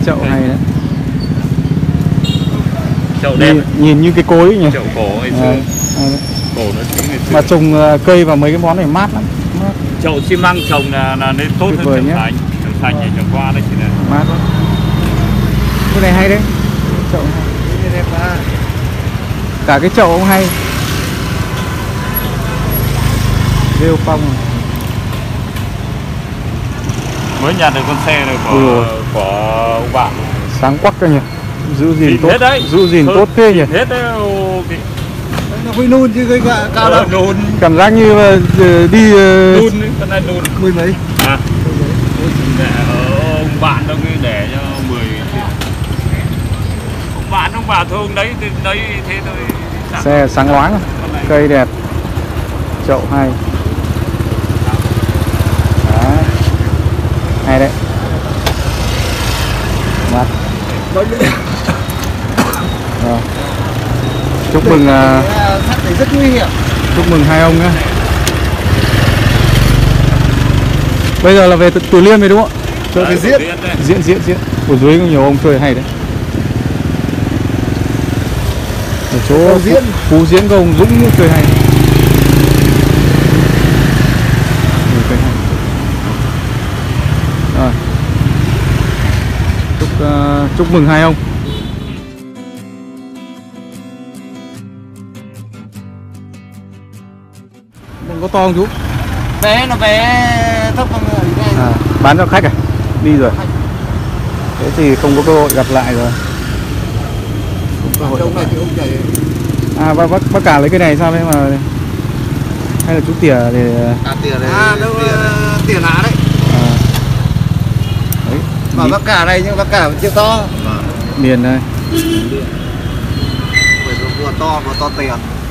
chậu hay đấy. Chậu đẹp. Nhìn như cái cối nhỉ. Chậu cổ ngày xưa. Cổ nó chính ngày xưa. Mà trồng cây và mấy cái món này mát lắm. Mát. Chậu xi măng trồng là nên tốt hơn trồng xanh. Trồng xanh thì trồng qua đấy chỉ là mát lắm. Cái này hay đấy. Chậu hay. Cái đẹp quá. Cả cái chậu cũng hay. Rêu phong. mới nhặt được con xe này của ông bạn. Sáng quắc cơ nhỉ. Giữ gìn tốt. Hết đấy. Giữ gìn tốt thế nhỉ. Hết đấy. Nó phải nôn chứ cái cao đâu. Nôn. Cảm giác như là đi Nôn đấy, con này nôn. Mười mấy. À. Ông bạn đâu để cho 10 ông bạn ông bà thương đấy thế thôi. Xe sáng loáng, cây đẹp, chậu hay. Đấy. Hay đấy. Mắt. Chúc mừng Sắt này rất nguy hiểm. chúc mừng hai ông nhé. Bây giờ là về Từ Liêm rồi đúng không ạ? Chơi cái Diễn. Ở dưới có nhiều ông chơi hay đấy. Ở chỗ Phú Diễn có ông Dũng chơi hay. Rồi. Chúc mừng hai ông. Đừng có to không chú? Vé nó vé thấp bằng này. Bán cho khách à? Đi rồi. Thế thì không có cơ hội gặp lại rồi. Ông này thì ông chạy. À bác cả lấy cái này sao đấy mà hay là chú tỉa để Tỉa đấy. Đâu tỉa lá đấy. Đấy. Mà bác cả này nhưng bác cả chưa to. Miền đây. Vừa to tiền.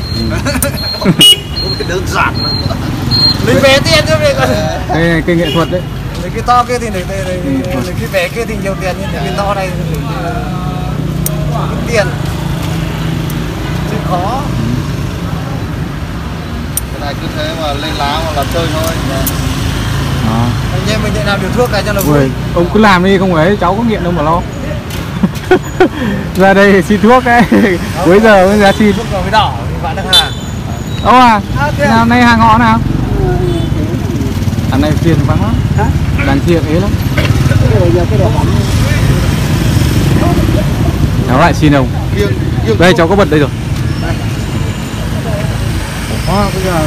Không cái đơn giản nữa. Lấy vé tiền cho mình. Đây này, cây nghệ thuật đấy. Lấy cái to kia thì lấy cái vé kia thì nhiều tiền nhưng cái to này thì tiền. Chứ khó. Cái này cứ thế mà lên lá mà làm chơi thôi. Anh em mình để làm điều thuốc cái cho nó vui. Ông cứ làm đi không ấy, cháu có nghiện đâu mà lo. Ra đây xin thuốc đấy. Cuối giờ mới ra xin. Thuốc rồi mới đỏ thì bạn được hàng. Ông à, nào nay hàng họ nào? Thằng này phiền vắng lắm. Đàn thiện ấy lắm. Cháu lại xin ông. Đây cháu có bật đây rồi. Bây giờ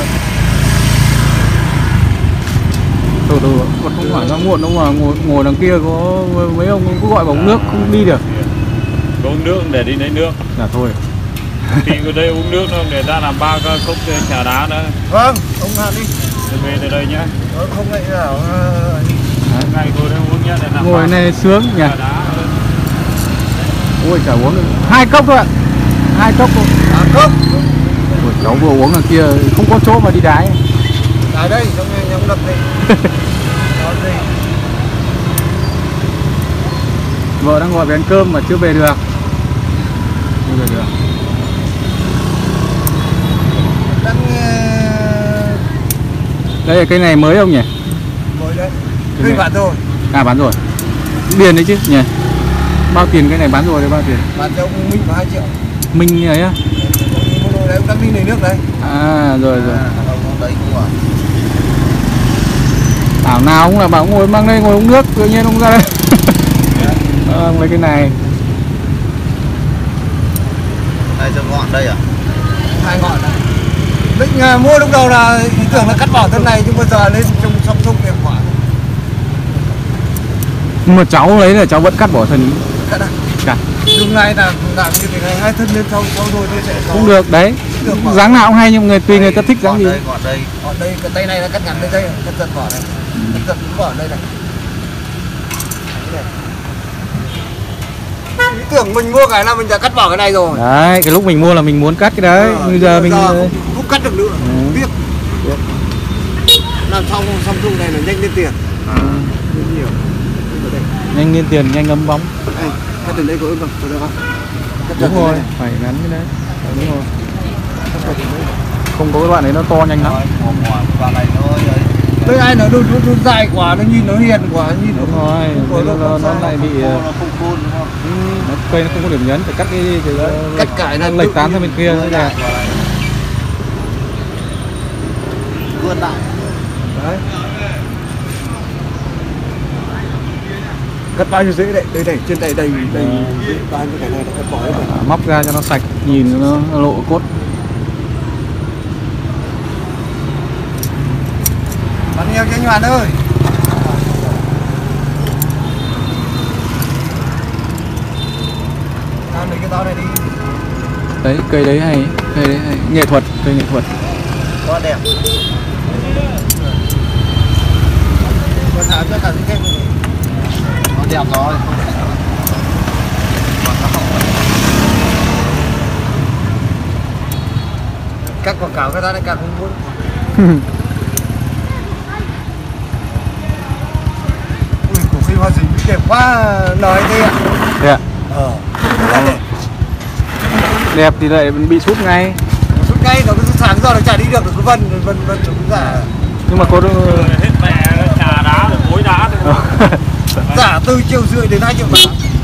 từ bật không phải ra muộn đâu mà ngồi đằng kia có mấy ông cứ gọi vào uống nước không đi được. Có uống nước để đi lấy nước. Dạ thôi. Thì ở đây uống nước thôi, người ta làm 3 cốc trà đá nữa. Vâng, ông Hàn đi. Về từ đây nhá. Không lại nào. Ngày ngồi đây uống nhá để làm. Ngồi này sướng nhỉ. Ôi chả uống được. 2 cốc thôi ạ. 2 cốc thôi. 3 cốc. Ôi, cháu vừa uống đằng kia không có chỗ mà đi đái. Đái đây, xong rồi nhắm đập đi. Đi. Vợ đang gọi về ăn cơm mà chưa về được. Chưa về được. Đây là cây này mới không nhỉ? Mới đấy. Cây bán rồi. À bán rồi. Điền đấy chứ nhỉ? Bao tiền cái này bán rồi đấy, bao tiền? Bán cho ông Minh có 2 triệu. Minh ấy á? Đấy, ông đang Minh lấy nước đấy. À rồi. Ông đấy cũng rồi. Bảo nào cũng là bảo ngồi mang đây ngồi uống nước, tự nhiên ông ra đây. Mấy cái này. Đây cho ngọn đây à? 2 ngọn này. Định mua lúc đầu là ý tưởng là cắt bỏ thân này nhưng bây giờ lên trong Samsung thì quả. Nhưng mà cháu lấy là cháu vẫn cắt bỏ thân ý. Cắt à? Cắt. Lúc này là làm như thế này 2 thân lên sau rồi tôi sẽ Cũng được đấy. Dáng nào cũng hay nhưng người tùy người ta thích dáng gì. Gọn đây cái tay này là cắt ngắn đây cắt giật bỏ này. Cắt giật cũng bỏ đây này. Ý tưởng mình mua cái là mình đã cắt bỏ cái này rồi. Đấy, cái lúc mình mua là mình muốn cắt cái đấy. Bây giờ mình không cắt được nữa. Tiếc. Làm xong Samsung này là nhanh lên tiền. Nhiều. nhanh lên tiền, nhanh ngấm bóng. Cắt từ đây có ưng không? Được không? Đúng rồi, phải gắn cái đấy. Đúng rồi. Không có cái đoạn đấy nó to nhanh lắm. Đoạn này thôi. Tới ai nó dài quá, nó nhìn nó hiền quá, nhìn đúng rồi, nó lại bị cây nó không có điểm nhấn, phải cắt cái cắt cải là lệch tán sang bên kia nữa là vươn lại. Đấy. Cắt bao nhiêu dễ đấy, đây trên đây đây bao nhiêu cái này nó cắt bỏ hết rồi. móc ra cho nó sạch, nhìn nó lộ cốt. Bao nhiêu cho anh Hoàn ơi? Làm lấy cái to này đi. Đấy, cây đấy hay, nghệ thuật, cây nghệ thuật. Quá đẹp. Còn thả cho cả cái nó đẹp rồi. Các quảng cáo cái ta lại càng không muốn. Ui, củ phi hoa dính đẹp quá, nói đi ạ. Đẹp. Đẹp. Đẹp thì lại bị sút ngay. Sút ngay, nó cứ sáng giờ nó chả đi được, nó cứ vân nó giả. Nhưng mà có hết mẹ trà đá rồi cối đá rồi. Giả từ 1,5 triệu đến 2 triệu bạc.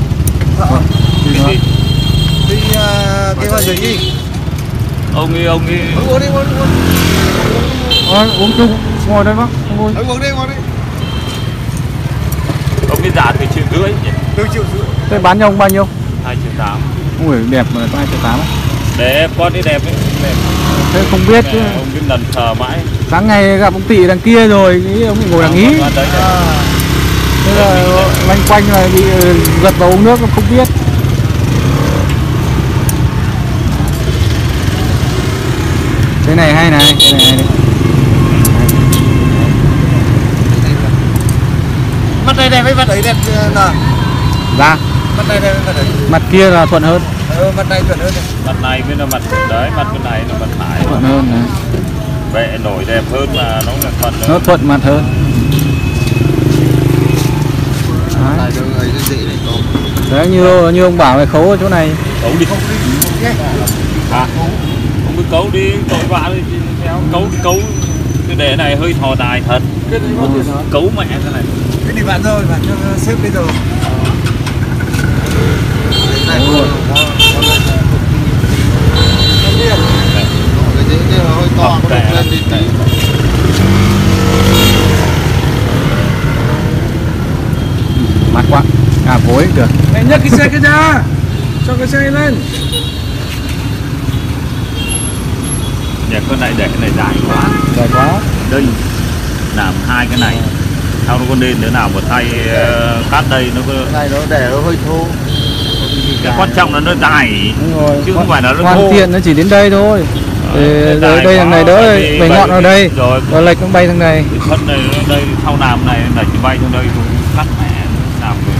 Đi cái hoa dính đi. Ông đi Uống đi. uống chung, ngồi đây bác, ngồi. Uống đi. ông đi giả từ 1,5 triệu nhỉ? 4,5 triệu. Thế bán cho ông bao nhiêu? 2,8 triệu. Ui, đẹp mà có 2,8 triệu. Đẹp, con đi đẹp ấy. Đẹp. Thế không biết chứ. Ông cứ lần thờ mãi. Sáng ngày gặp ông Tị đằng kia rồi, nghĩ ông ngồi đằng ý. Thế là loanh quanh là bị giật vào uống nước không biết. Cái này hay này, cái này hay này. Mặt này đẹp với mặt ấy đẹp là. Ra. Mặt này đẹp với mặt ấy. Mặt kia là thuận hơn. Mặt này thuận hơn. Mặt này mới là mặt đấy, mặt bên này là mặt phải. Thuận hơn này. Vệ nổi đẹp hơn mà nó là thuận hơn. Nó thuận mặt hơn. Đấy, như ông bảo này khấu ở chỗ này. Cấu đi. À, ông cứ cấu đi, tội vạ đi theo cấu cái đề này hơi thò dài thật. Cấu mẹ thế này. Cái đi bạn rồi, bạn cho xếp bây giờ. Này cái hơi to có được lên đi này. Mặt quá. À vối được. Mày nhấc cái xe kia ra. Cho cái xe lên. Để con này để cái này dài quá. Dài quá. Đây làm hai cái này. Sao nó có nên đứa nào mà thay cát đây nó có Này nó để nó hơi thô. cái quan trọng là nó dài. Đúng rồi. Chứ không phải là nó hoàn thô. thiện nó chỉ đến đây thôi. Đây thằng này đỡ bày ngọn ở đây. Rồi lệch nó bay thằng này. Cái thân này nó đây sau làm này là chỉ bay sang đây thôi. Cắt mẹ làm rồi.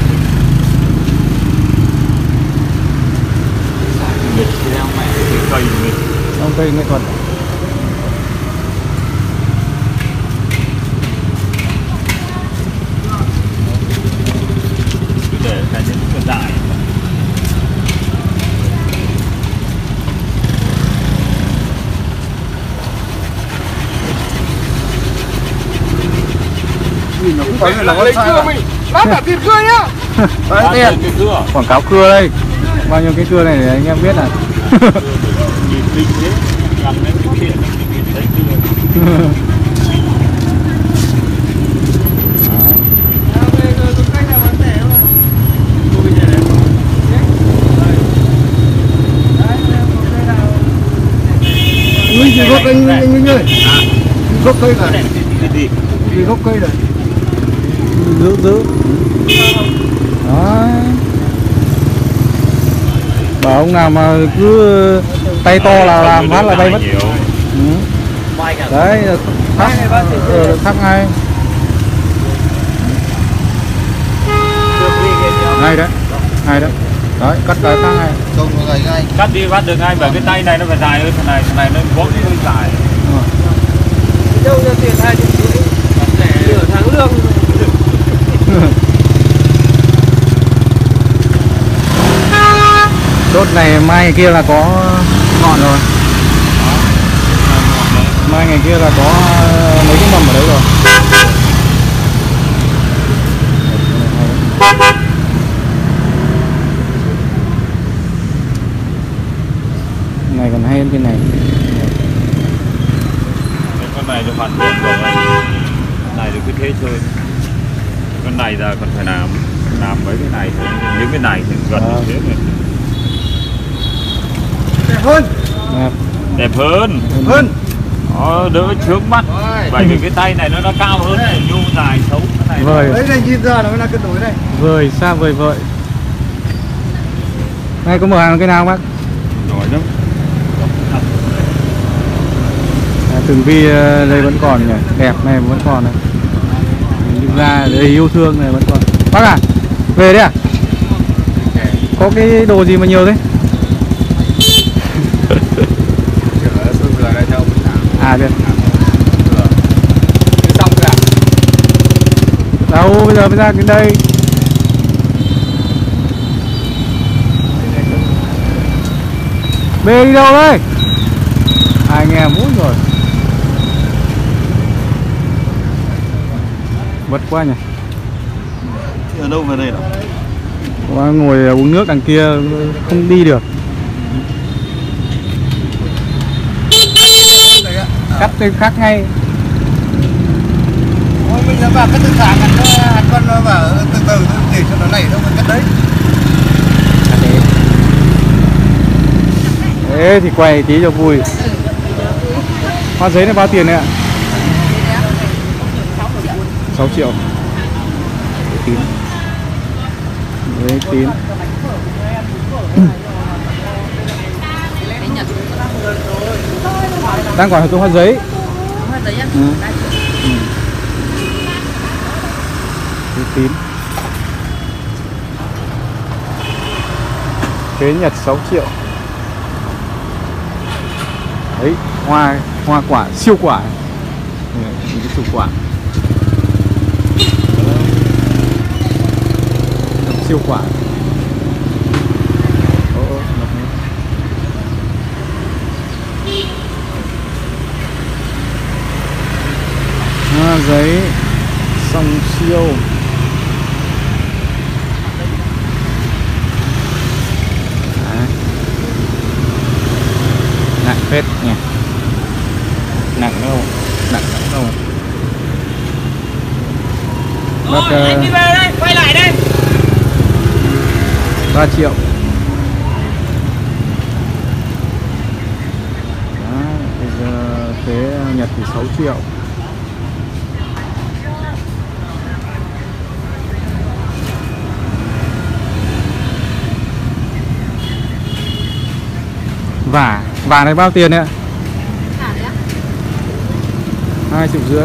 Nghịch theo mẹ cái cây nghịch. Ông cây nghệ thuật. Cứ để cái những cái dài. Nó cũng có là con sai mình. Bác cả tiền cưa nhá. Bao nhiêu cái cưa? Quảng cáo cưa đây. Bao nhiêu cái cưa này để anh em biết này. Nhìn tinh thế. Gắn lên cái kia nó nhìn thấy cưa. Ui, gì gốc anh ơi. Gốc cây này. Cái gì? Gốc cây này. Giữ. Đấy. Bảo ông nào mà cứ tay to là làm phát là bay mất. Đấy, thắc ngay. Ngay đấy. Đấy, cắt cái thang này. Cắt đi bắt được ngay bởi cái tay này nó phải dài hơn thằng này nó vốn hơi dài. Đâu ra tiền 2,5 triệu. Nửa tháng lương. Đốt này mai ngày kia là có ngọn rồi. Mai ngày kia là có mấy cái mầm ở đấy rồi. này giờ còn phải làm mấy cái này thôi. Những cái này thì gần như thế này. Đẹp hơn. Đẹp hơn. Đỡ chướng mắt. Bởi vì cái tay này nó cao hơn này, nhu dài xấu cái này. Vời. Đấy này nhìn ra nó là cân đối này. Vời xa vời vợi. Này có mở hàng cái nào bác? Nổi lắm. Tường vi đây vẫn còn nhỉ, đẹp này vẫn còn này. Đi ra đây yêu thương này vẫn còn. Bác à, về đấy à? Có cái đồ gì mà nhiều thế? À được. Xong rồi à? Đâu bây giờ mới ra đến đây. Bê đi đâu đấy? Anh em muốn rồi. Vất quá nhỉ. Ở đâu về đây nào? Ngồi uống nước đằng kia không đi được. Cắt tên khác ngay. Thôi bây giờ vào cắt từ sáng hạt con nó bảo từ từ để cho nó nảy đâu mà cắt đấy. Thế thì quay tí cho vui. Hoa giấy này bao tiền này ạ? 6 triệu. Tín. Đấy tín. Đang còn tôi hoa giấy. Tín. Khế Nhật 6 triệu. Đấy, hoa quả siêu quả. Những cái chục quả. Siêu quả. Hoa giấy song siêu. Nặng phết nhỉ. Nặng đâu? Nặng đâu? Bác anh đi về đây, quay lại đây. 3 triệu. Đó, bây giờ thế Nhật thì 6 triệu. Vả này bao tiền ạ? 2,5 triệu.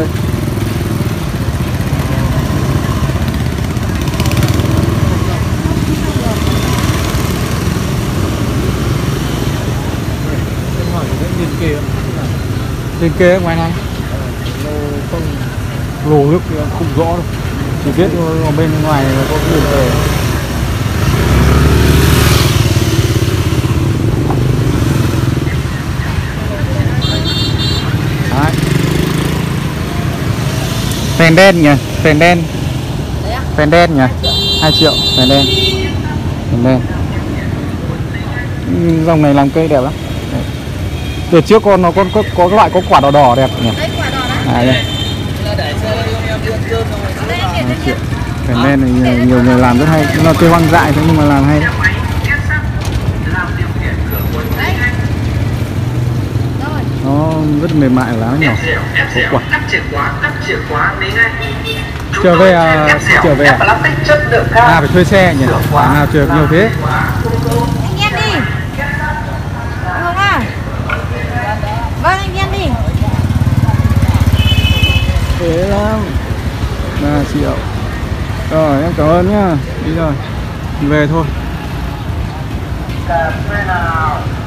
Trên kê ngoài này lô nước không rõ đâu, chỉ biết bên ngoài có cái đường về. Phèn đen nhỉ, phèn đen. Phèn đen nhỉ, 2 triệu, phèn đen. Phèn đen. Dòng này làm cây đẹp lắm. Từ trước con nó có cái loại có quả đỏ đỏ đẹp nhỉ. Đấy, quả đỏ đấy. À đây. 2 triệu. Phèn đen này nhiều người làm rất hay. Nó cây hoang dại thôi nhưng mà làm hay. Nó rất mềm mại, lá nhỏ, có quả. Trở về à? Trở về à? À phải thuê xe nhỉ? À trượt nhiều thế. Anh em đi. Hướng à? Vâng anh em đi. Thế lắm. 3 triệu. Rồi em cảm ơn nhá. Đi rồi. Về thôi. Cà phê nào.